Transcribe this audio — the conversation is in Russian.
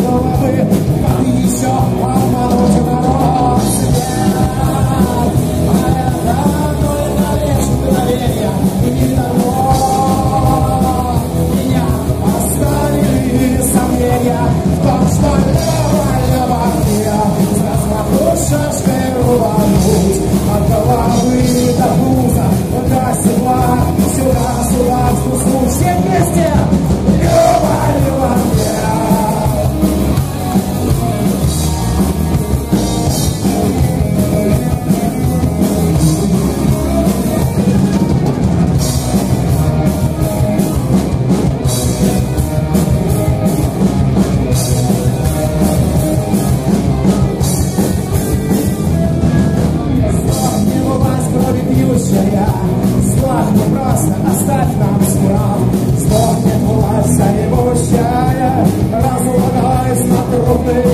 головы, как еще обмануть народ свет. А это только лишь мгновение, и не того меня оставили сомнения в том, что лево мне смогу шашкой рвануть от головы до пуза, до седла, сюда, спуску, все вместе. Лево мне. Славно просто оставь нам справ. Сдохнет власть, а не пущая, разлагаясь на трупы.